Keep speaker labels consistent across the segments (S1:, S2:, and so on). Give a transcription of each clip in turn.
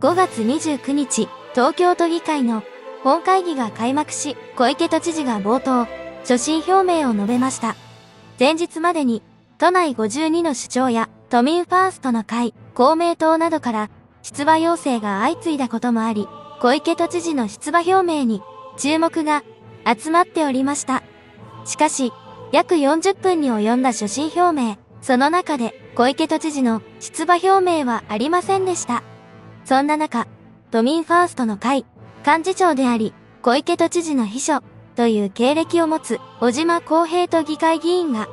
S1: 5月29日、東京都議会の本会議が開幕し、小池都知事が冒頭、所信表明を述べました。前日までに、都内52の首長や都民ファーストの会、公明党などから出馬要請が相次いだこともあり、小池都知事の出馬表明に注目が集まっておりました。しかし、約40分に及んだ所信表明、その中で小池都知事の出馬表明はありませんでした。そんな中、都民ファーストの会、幹事長であり、小池都知事の秘書という経歴を持つ小島公平都議会議員が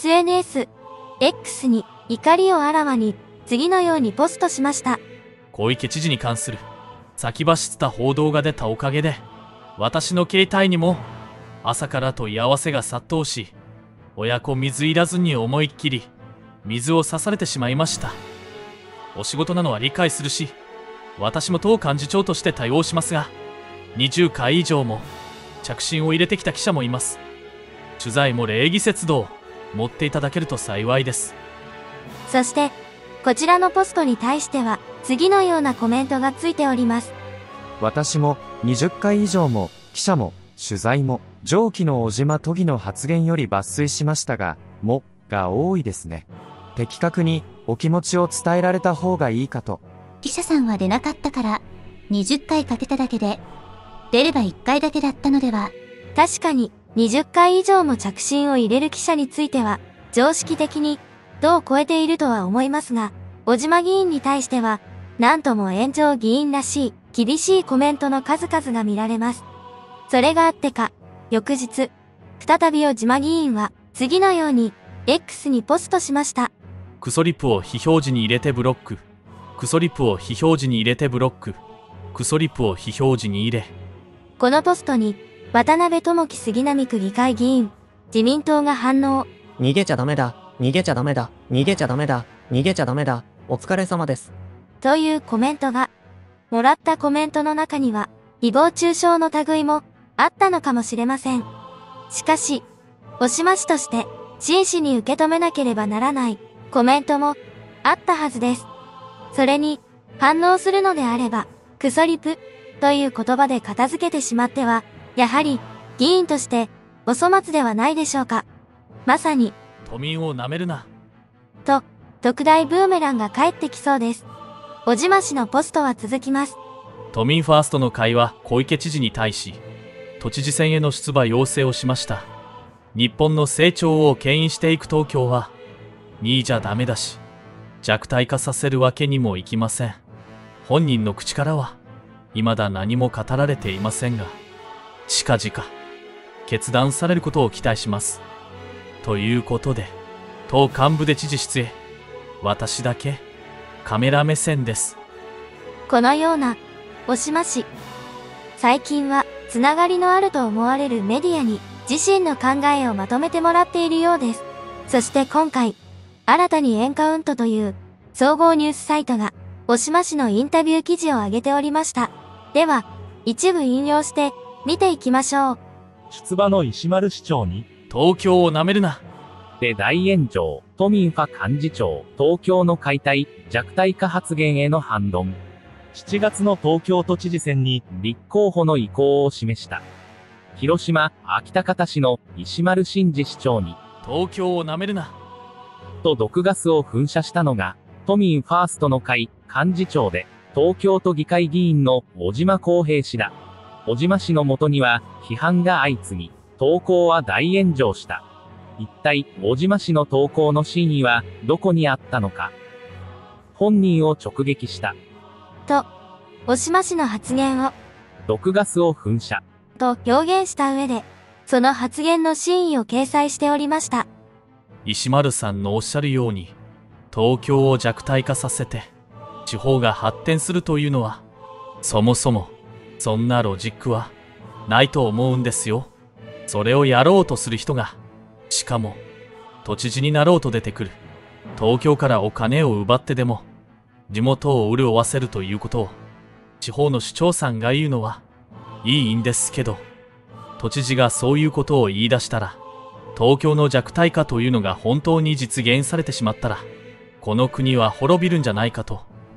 S1: SNS、X に怒りをあらわに次のようにポストしました。
S2: 小池知事に関する先走った報道が出たおかげで、私の携帯にも朝から問い合わせが殺到し、親子水入らずに思いっきり水を差されてしまいました。お仕事なのは理解するし、私も党幹事長として対応しますが、20回以上も着信を入れてきた記者もいます。取材も礼儀節度を持っていただけると幸いです。
S1: そして、こちらのポストに対しては、次のようなコメントがついております。
S3: 私も20回以上も記者も取材も上記の小島都議の発言より抜粋しましたが、もが多いですね。的確にお気持ちを伝えられた方がいいかと。
S4: 記者さんは出なかったから、20回かけただけで、出れば1回だけだったのでは。
S1: 確かに、20回以上も着信を入れる記者については、常識的に、度を超えているとは思いますが、小島議員に対しては、なんとも炎上議員らしい、厳しいコメントの数々が見られます。それがあってか、翌日、再び小島議員は、次のように、X にポストしました。
S2: クソリップを非表示に入れてブロック。クソリップを非表示に入れてブロック。クソリップを非表示に入れ。
S1: このポストに、渡辺智樹杉並区議会議員、自民党が反応。
S5: 逃げちゃダメだ、逃げちゃダメだ、逃げちゃダメだ、逃げちゃダメだ、お疲れ様です。
S1: というコメントが、もらったコメントの中には、誹謗中傷の類もあったのかもしれません。しかし、小島氏として真摯に受け止めなければならないコメントもあったはずです。それに反応するのであれば、クソリプという言葉で片付けてしまっては、やはり議員としてお粗末ではないでしょうか。まさに、
S2: 都民を舐めるな。
S1: と、特大ブーメランが返ってきそうです。小島氏のポストは続きます。
S2: 都民ファーストの会は小池知事に対し、都知事選への出馬要請をしました。日本の成長を牽引していく東京は、2位じゃダメだし、弱体化させるわけにもいきません。本人の口からは、未だ何も語られていませんが、近々、決断されることを期待します。ということで、党幹部で知事室へ、私だけ、カメラ目線です。
S1: このような、小島氏。最近は、つながりのあると思われるメディアに、自身の考えをまとめてもらっているようです。そして今回、新たにエンカウントという総合ニュースサイトが小島氏のインタビュー記事を上げておりました。では、一部引用して見ていきましょう。
S6: 出馬の石丸市長に、
S2: 東京を舐めるな。
S6: で大炎上、都民ファ幹事長、東京の解体、弱体化発言への反論。7月の東京都知事選に立候補の意向を示した。広島、安芸高田市の石丸伸二市長に、
S2: 東京を舐めるな。
S6: と毒ガスを噴射したのが、都民ファーストの会、幹事長で、東京都議会議員の小島公平氏だ。小島氏のもとには、批判が相次ぎ、投稿は大炎上した。一体、小島氏の投稿の真意は、どこにあったのか。本人を直撃した。
S1: と、小島氏の発言を、
S6: 毒ガスを噴射。
S1: と表現した上で、その発言の真意を掲載しておりました。
S2: 石丸さんのおっしゃるように、東京を弱体化させて、地方が発展するというのは、そもそも、そんなロジックは、ないと思うんですよ。それをやろうとする人が、しかも、都知事になろうと出てくる。東京からお金を奪ってでも、地元を潤わせるということを、地方の首長さんが言うのは、いいんですけど、都知事がそういうことを言い出したら、東京の弱体化というのが本当に実現されてしまったら、この国は滅びるんじゃないかと、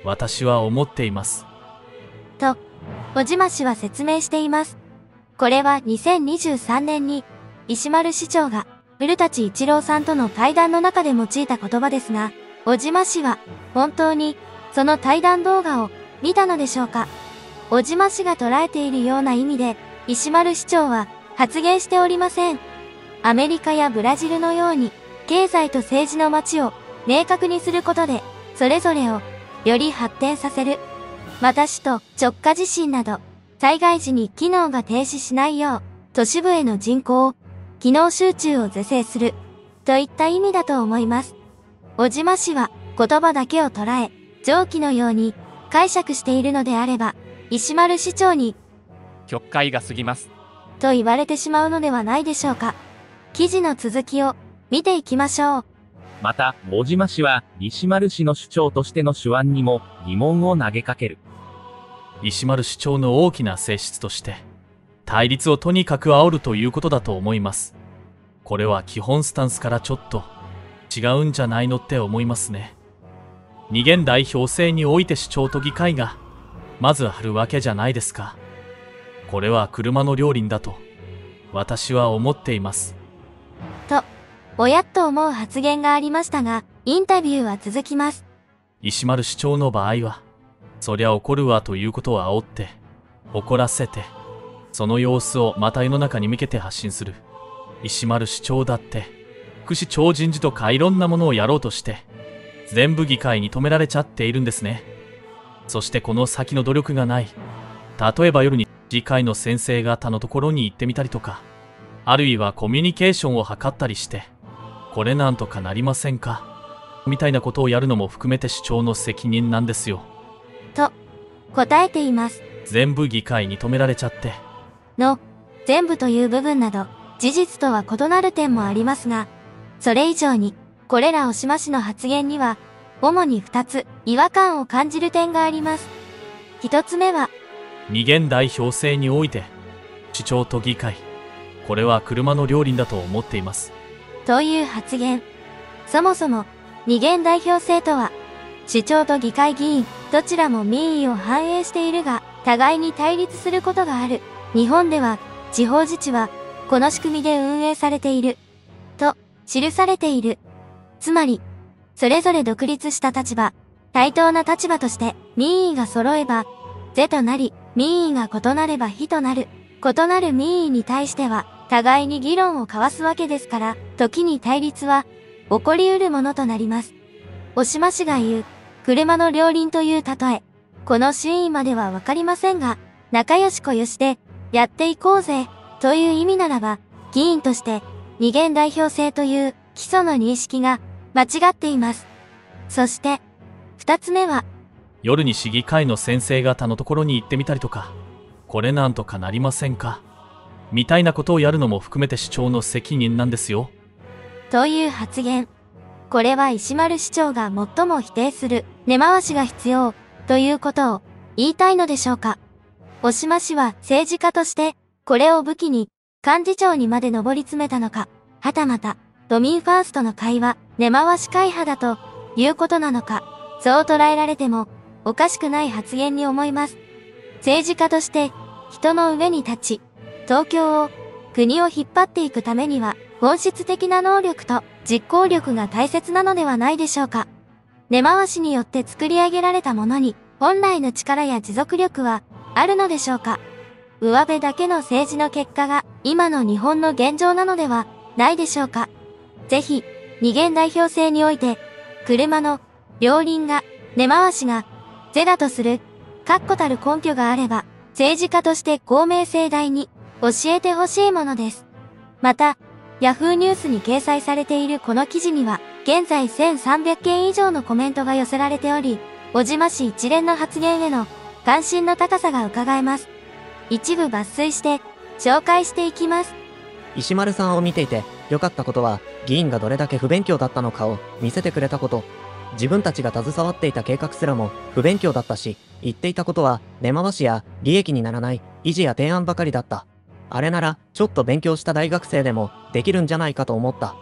S2: 私は思っています。
S1: と、小島氏は説明しています。これは2023年に、石丸市長が、古舘一郎さんとの対談の中で用いた言葉ですが、小島氏は、本当に、その対談動画を、見たのでしょうか。小島氏が捉えているような意味で、石丸市長は、発言しておりません。アメリカやブラジルのように、経済と政治の街を、明確にすることで、それぞれを、より発展させる。また首都直下地震など、災害時に機能が停止しないよう、都市部への人口、機能集中を是正する、といった意味だと思います。小島氏は、言葉だけを捉え、上記のように、解釈しているのであれば、石丸市長に、
S7: 曲解が過ぎます。
S1: と言われてしまうのではないでしょうか。記事の続きを、見ていきましょう。
S6: また、小島氏は、石丸氏の主張としての手腕にも、疑問を投げかける。
S2: 石丸主張の大きな性質として、対立をとにかく煽るということだと思います。これは基本スタンスからちょっと、違うんじゃないのって思いますね。二元代表制において主張と議会が、まずあるわけじゃないですか。これは車の両輪だと、私は思っています。
S1: と、おやっと思う発言がありましたが、インタビューは続きます。
S2: 石丸主張の場合は、そりゃ怒るわということを煽って、怒らせて、その様子をまた世の中に向けて発信する。石丸主張だって、福祉超人事とかいろんなものをやろうとして、全部議会に止められちゃっているんですね。そしてこの先の努力がない。例えば夜に議会の先生方のところに行ってみたりとか、あるいはコミュニケーションを図ったりして、これなんとかなりませんかみたいなことをやるのも含めて主張の責任なんですよ。
S1: と、答えています。
S2: 全部議会に止められちゃって。
S1: の、全部という部分など、事実とは異なる点もありますが、それ以上に、これら小島氏の発言には、主に2つ、違和感を感じる点があります。1つ目は、
S2: 二元代表制において、主張と議会、これは車の両輪だと思っています。
S1: という発言。そもそも、二元代表制とは、首長と議会議員、どちらも民意を反映しているが、互いに対立することがある。日本では、地方自治は、この仕組みで運営されている。と、記されている。つまり、それぞれ独立した立場、対等な立場として、民意が揃えば、是となり、民意が異なれば非となる。異なる民意に対しては、互いに議論を交わすわけですから、時に対立は、起こり得るものとなります。小島氏が言う、車の両輪という例え。この真意まではわかりませんが、仲良し小良しで、やっていこうぜ、という意味ならば、議員として、二元代表制という基礎の認識が、間違っています。そして、二つ目は、
S2: 夜に市議会の先生方のところに行ってみたりとか、これなんとかなりませんかみたいなことをやるのも含めて主張の責任なんですよ。
S1: という発言。これは石丸市長が最も否定する根回しが必要ということを言いたいのでしょうか。小島氏は政治家としてこれを武器に幹事長にまで上り詰めたのか、はたまた都民ファーストの会は根回し会派だということなのか、そう捉えられてもおかしくない発言に思います。政治家として人の上に立ち、東京を、国を引っ張っていくためには本質的な能力と実行力が大切なのではないでしょうか。根回しによって作り上げられたものに本来の力や持続力はあるのでしょうか。上辺だけの政治の結果が今の日本の現状なのではないでしょうか。ぜひ、二元代表制において、車の両輪が、根回しが、是だとする、確固たる根拠があれば、政治家として公明正大に教えてほしいものです。また、ヤフーニュースに掲載されているこの記事には、現在1300件以上のコメントが寄せられており、小島氏一連の発言への関心の高さが伺えます。一部抜粋して紹介していきます。
S5: 石丸さんを見ていて良かったことは、議員がどれだけ不勉強だったのかを見せてくれたこと。自分たちが携わっていた計画すらも不勉強だったし、言っていたことは根回しや利益にならない維持や提案ばかりだった。あれならちょっと勉強した大学生でもできるんじゃないかと思った。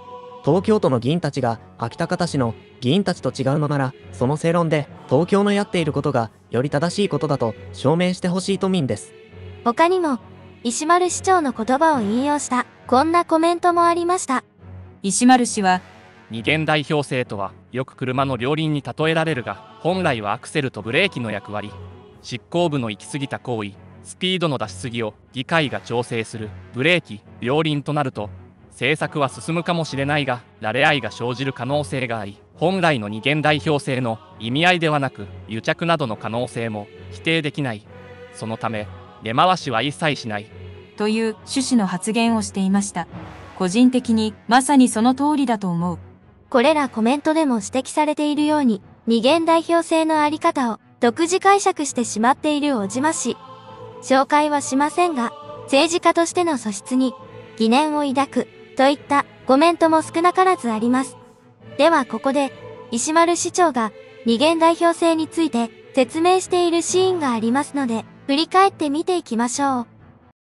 S5: 東京都の議員たちが秋田方市の議員たちと違うのなら、その正論で東京のやっていることがより正しいことだと証明してほしい都民です。
S1: 他にも、石丸市長の言葉を引用したこんなコメントもありました。
S8: 石丸氏は、
S7: 二元代表制とはよく車の両輪に例えられるが、本来はアクセルとブレーキの役割。執行部の行き過ぎた行為、スピードの出しすぎを議会が調整するブレーキ、両輪となると、政策は進むかもしれないが、慣れ合いが生じる可能性があり、本来の二元代表制の意味合いではなく、癒着などの可能性も否定できない。そのため、根回しは一切しない。
S8: という趣旨の発言をしていました。個人的にまさにその通りだと思う。
S1: これらコメントでも指摘されているように、二元代表制のあり方を独自解釈してしまっている小島氏。紹介はしませんが、政治家としての素質に疑念を抱くといったコメントも少なからずあります。ではここで、石丸市長が二元代表制について説明しているシーンがありますので、振り返ってみていきましょう。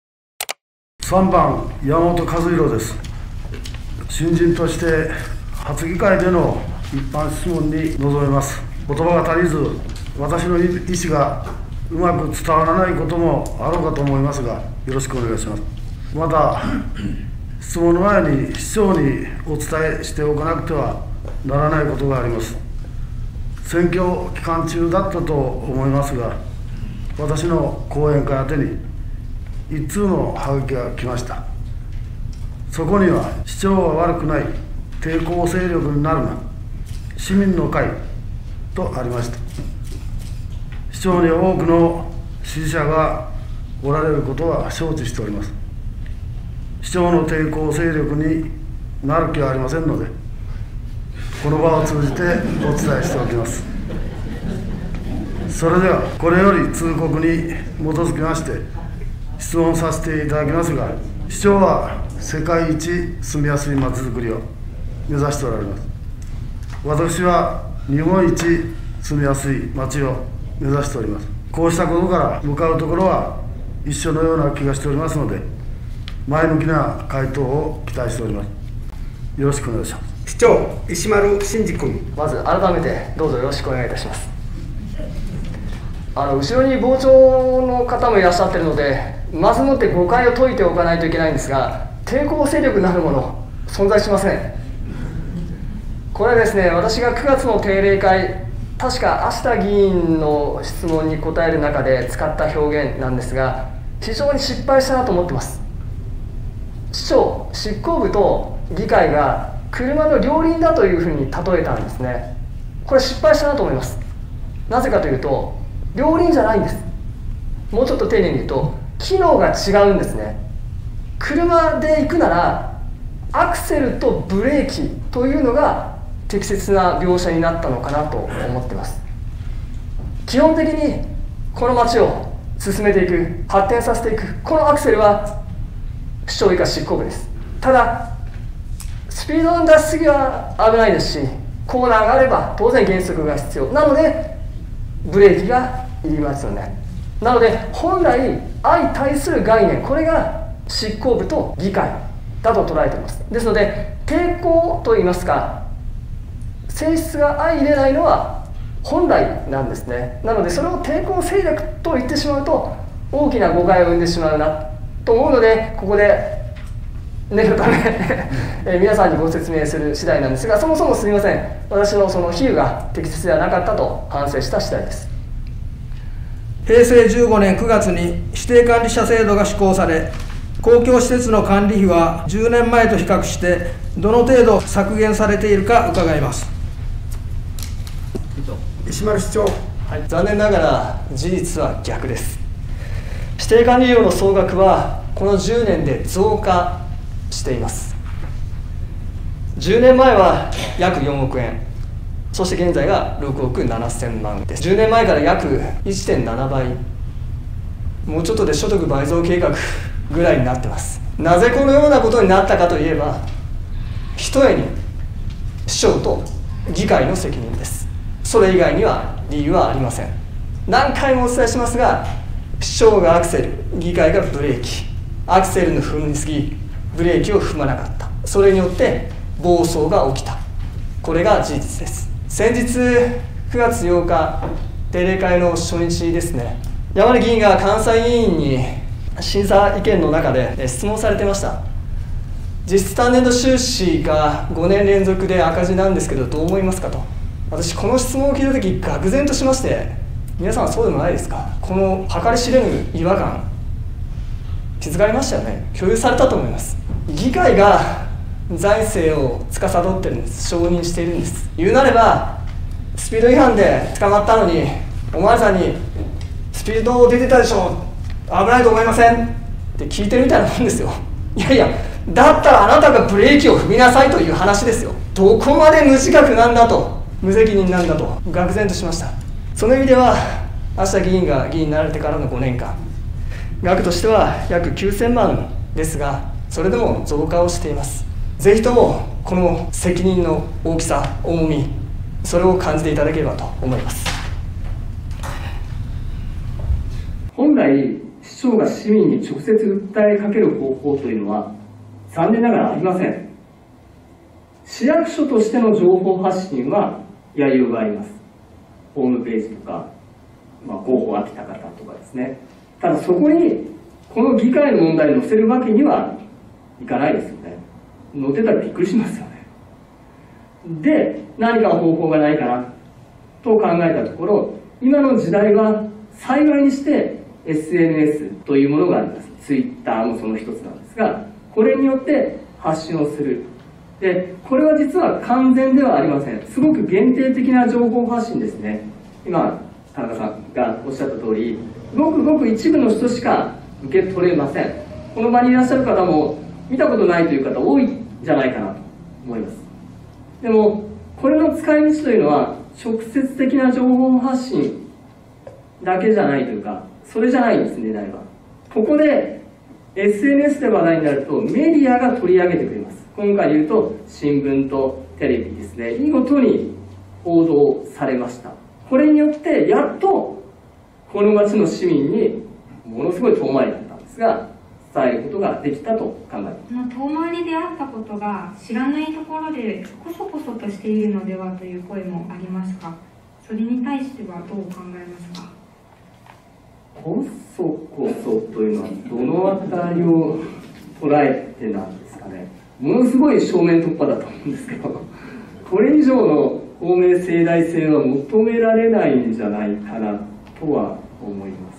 S9: 3番、山本和弘です。新人として初議会での一般質問に臨めます。言葉が足りず、私の意思がうまく伝わらないこともあろうかと思いますが、よろしくお願いします。また、質問の前に市長にお伝えしておかなくてはならないことがあります。選挙期間中だったと思いますが、私の後援会宛てに一通のハガキが来ました。そこには、市長は悪くない、抵抗勢力になるな、市民の会とありました。市長には多くの支持者がおられることは承知しております。市長の抵抗勢力になる気はありませんので、この場を通じてお伝えしておきます。それでは、これより通告に基づきまして質問させていただきますが、市長は世界一住みやすいまちづくりを目指しておられます。私は日本一住みやすい街を目指しております。こうしたことから向かうところは一緒のような気がしておりますので、前向きな回答を期待しております。よろしくお願いします。
S10: 市長、石丸伸二君。
S11: まず改めてどうぞよろしくお願いいたします。後ろに傍聴の方もいらっしゃっているので、まずもって誤解を解いておかないといけないんですが、抵抗勢力なるもの存在しません。これはですね、私が9月の定例会、確か芦田議員の質問に答える中で使った表現なんですが、非常に失敗したなと思ってます。市長、執行部と議会が車の両輪だというふうに例えたんですね。これ失敗したなと思います。なぜかというと、両輪じゃないんです。もうちょっと丁寧に言うと、機能が違うんですね。車で行くならアクセルとブレーキというのが適切な描写になったのかなと思ってます。基本的にこの街を進めていく、発展させていく、このアクセルは市長以下執行部です。ただスピードの出しすぎは危ないですし、コーナーがあれば当然減速が必要なのでブレーキがいりますよね。なので本来相対する概念、これが執行部と議会だと捉えています。ですので抵抗といいますか、性質が相入れないのは本来なんですね。なのでそれを抵抗勢力と言ってしまうと大きな誤解を生んでしまうなと思うので、ここで念のため皆さんにご説明する次第なんですが、そもそもすみません、私のその比喩が適切ではなかったと反省した次第です。
S10: 平成15年9月に指定管理者制度が施行され、公共施設の管理費は10年前と比較してどの程度削減されているか伺います。石丸市長。
S11: 残念ながら事実は逆です。指定管理料の総額はこの10年で増加しています。10年前は約4億円、そして現在が6億7000万です。10年前から約 1.7 倍、もうちょっとで所得倍増計画ぐらいになってます。なぜこのようなことになったかといえば、ひとえに市長と議会の責任です。それ以外には理由はありません。何回もお伝えしますが、市長がアクセル、議会がブレーキ、アクセルの踏みすぎ、ブレーキを踏まなかった、それによって暴走が起きた。これが事実です。先日9月8日定例会の初日ですね、山根議員が関西議員に審査意見の中で質問されてました。実質単年度収支が5年連続で赤字なんですけどどう思いますかと。私この質問を聞いた時愕然としまして、皆さんはそうでもないですか。この計り知れぬ違和感気づかれましたよね。共有されたと思います。議会が財政を司っているんです。承認しているんです。言うなればスピード違反で捕まったのにお前さんにスピード出てたでしょ、危ないと思いませんって聞いてるみたいなもんですよ。いやいや、だったらあなたがブレーキを踏みなさいという話ですよ。どこまで無自覚なんだと、無責任なんだと愕然としました。その意味では明日議員が議員になられてからの5年間、額としては約9000万ですが、それでも増加をしています。ぜひともこの責任の大きさ、重み、それを感じていただければと思います。
S12: 本来、市長が市民に直接訴えかける方法というのは残念ながらありません。市役所としての情報発信はやりようがあります。ホームページとか、候補飽きた方とかですね。ただそこにこの議会の問題を載せるわけにはいかないですよね。載ってたらびっくりしますよね。で、何か方法がないかなと考えたところ、今の時代は幸いにして SNS というものがあります。Twitter もその一つなんですが、これによって発信をする。で、これは実は完全ではありません。すごく限定的な情報発信ですね。今、田中さんがおっしゃった通り、ごくごく一部の人しか受け取れません。この場にいらっしゃる方も見たことないという方多いんじゃないかなと思います。でも、これの使い道というのは直接的な情報発信だけじゃないというか、それじゃないんですね、狙いは。ここで SNS で話題になるとメディアが取り上げてくれます。今回言うと新聞とテレビですね、見事に報道されました。これによってやっとこの町の市民にものすごい遠回りだったんですが、伝えることができたと考えます。
S13: 遠回りであったことが知らないところでこそこそとしているのではという声もありますが、それに対してはどう考えますか。
S12: こそこそというのはどのあたりを捉えてなんですかね。ものすごい正面突破だと思うんですけど、これ以上の公明正大性は求められないんじゃないかなとは思います。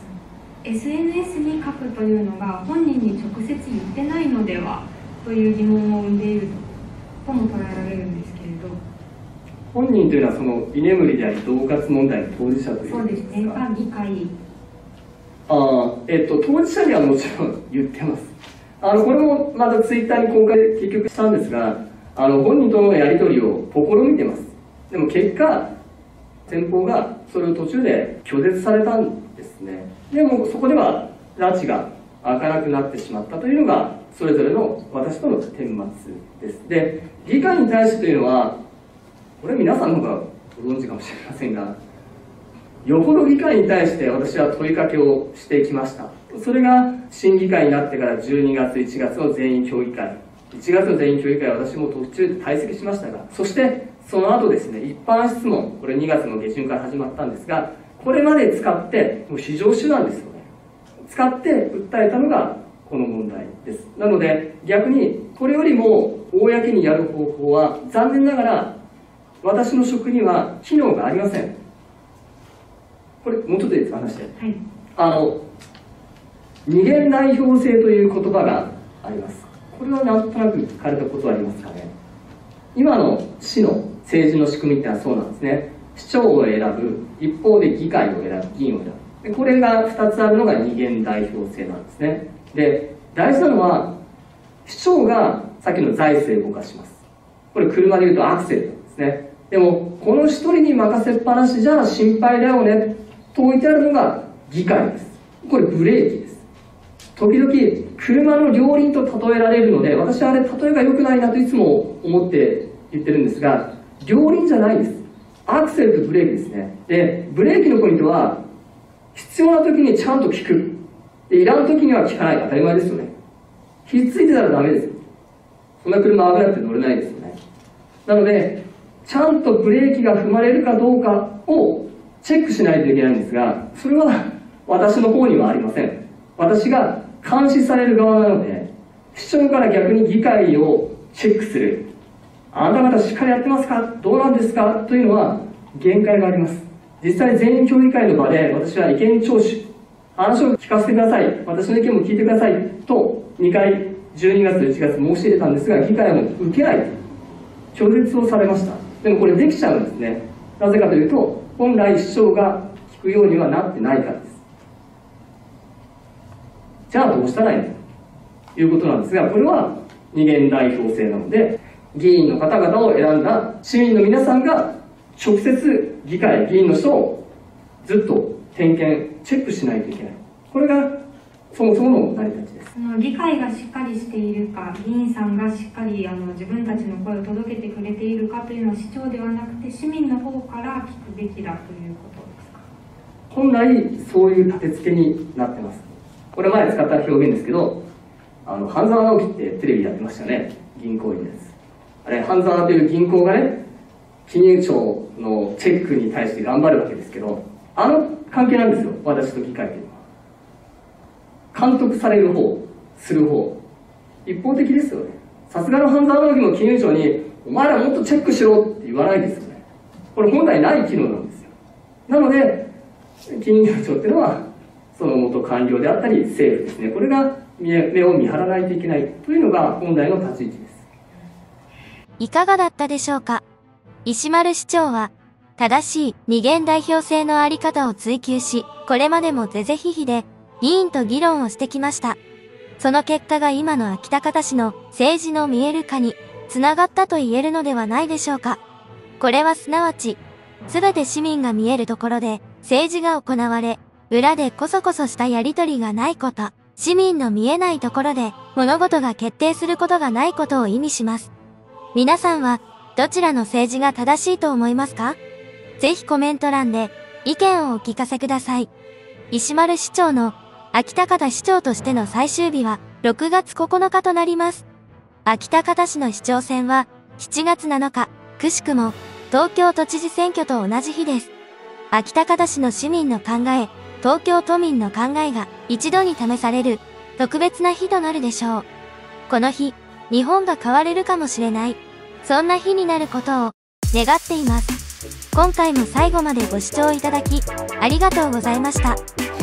S13: SNS に書くというのが本人に直接言ってないのではという疑問を生んでいるとも捉えられるんですけれど、
S12: 本人というのはその居眠りであり恫喝問題の当事者という
S13: そうですね、議会。
S12: 当事者にはもちろん言ってます。これもまたツイッターに公開結局したんですが、本人とのやり取りを試みてます。でも結果、先方がそれを途中で拒絶されたんですね。でもそこでは拉致が開かなくなってしまったというのが、それぞれの私との顛末です。で、議会に対してというのは、これ皆さんの方がご存知かもしれませんが、よほど議会に対して私は問いかけをしてきました。それが新議会になってから12月、1月の全員協議会。1月の全員協議会は私も途中で退席しましたが、そしてその後ですね、一般質問、これ2月の下旬から始まったんですが、これまで使って、もう非常手段ですよね。使って訴えたのがこの問題です。なので、逆にこれよりも公にやる方法は、残念ながら私の職には機能がありません。これ、もうちょっといいですか、話して。はい。二元代表制という言葉があります。これはなんとなく聞かれたことはありますかね。今の市の政治の仕組みってのはそうなんですね。市長を選ぶ、一方で議会を選ぶ、議員を選ぶ。でこれが2つあるのが二元代表制なんですね。で、大事なのは、市長がさっきの財政を動かします。これ車で言うとアクセルなんですね。でも、この一人に任せっぱなしじゃ心配だよね、と置いてあるのが議会です。これブレーキです。時々、車の両輪と例えられるので、私はあれ、例えが良くないなといつも思って言ってるんですが、両輪じゃないです。アクセルとブレーキですね。で、ブレーキのポイントは、必要な時にちゃんと効く。で、いらん時には効かない。当たり前ですよね。ひっついてたらダメですよ。そんな車危なくて乗れないですよね。 なので、ちゃんとブレーキが踏まれるかどうかをチェックしないといけないんですが、それは私の方にはありません。私が監視される側なので、市長から逆に議会をチェックする。あなた方しっかりやってますか？どうなんですか？というのは限界があります。実際全員協議会の場で私は意見聴取、話を聞かせてください。私の意見も聞いてください。と2回12月と1月申し入れたんですが、議会も受けないと拒絶をされました。でもこれできちゃうんですね。なぜかというと、本来市長が聞くようにはなってないからです。じゃあどうしたらいいのということなんですが、これは二元代表制なので、議員の方々を選んだ市民の皆さんが直接議会、議員の人をずっと点検、チェックしないといけない。これがそもそもの成り立ちです。
S13: 議会がしっかりしているか、議員さんがしっかり自分たちの声を届けてくれているかというのは市長ではなくて市民の方から聞くべきだということですか？
S12: 本来そういう立て付けになってます。これ前使った表現ですけど、半沢直樹ってテレビやってましたね。銀行員です。あれ、半沢という銀行がね、金融庁のチェックに対して頑張るわけですけど、あの関係なんですよ、私と議会というのは。監督される方、する方、一方的ですよね。さすがの半沢直樹も金融庁に、お前らもっとチェックしろって言わないですよね。これ本来ない機能なんですよ。なので、金融庁っていうのは、その元官僚であったり政府ですね、これが目を見張らないといけないというのが本来の立ち位置です。
S1: いかがだったでしょうか？石丸市長は、正しい二元代表制のあり方を追求し、これまでも是々非々で議員と議論をしてきました。その結果が今の秋高田市の政治の見える化につながったと言えるのではないでしょうか。これはすなわち、すべて市民が見えるところで政治が行われ、裏でこそこそしたやりとりがないこと、市民の見えないところで物事が決定することがないことを意味します。皆さんはどちらの政治が正しいと思いますか？ぜひコメント欄で意見をお聞かせください。石丸市長の秋高田市長としての最終日は6月9日となります。秋高田市の市長選は7月7日、くしくも東京都知事選挙と同じ日です。秋高田市の市民の考え、東京都民の考えが一度に試される特別な日となるでしょう。この日、日本が変われるかもしれない、そんな日になることを願っています。今回も最後までご視聴いただきありがとうございました。